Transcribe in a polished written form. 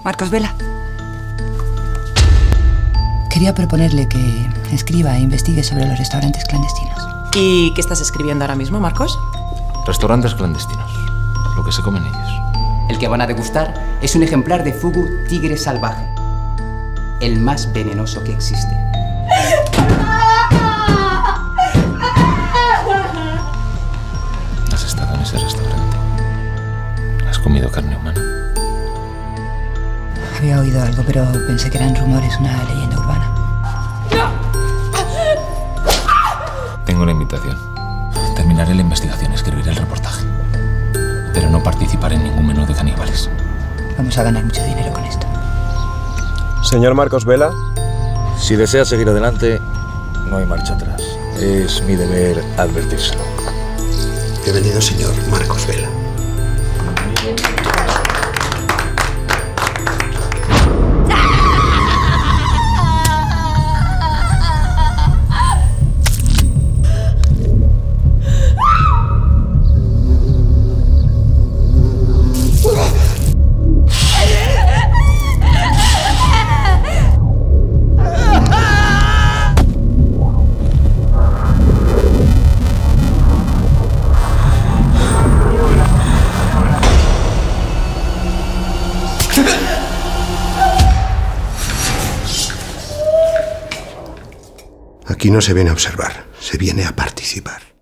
Marcos Vela. Quería proponerle que escriba e investigue sobre los restaurantes clandestinos. ¿Y qué estás escribiendo ahora mismo, Marcos? Restaurantes clandestinos. Lo que se comen ellos. El que van a degustar es un ejemplar de fugu tigre salvaje. El más venenoso que existe. ¿Has estado en ese restaurante? ¿Has comido carne humana? Había oído algo, pero pensé que eran rumores, una leyenda urbana. Tengo una invitación. Terminaré la investigación, escribiré el reportaje. Pero no participaré en ningún menú de caníbales. Vamos a ganar mucho dinero con esto. Señor Marcos Vela. Si desea seguir adelante, no hay marcha atrás. Es mi deber advertírselo. Bienvenido, señor Marcos Vela. Aquí no se viene a observar, se viene a participar.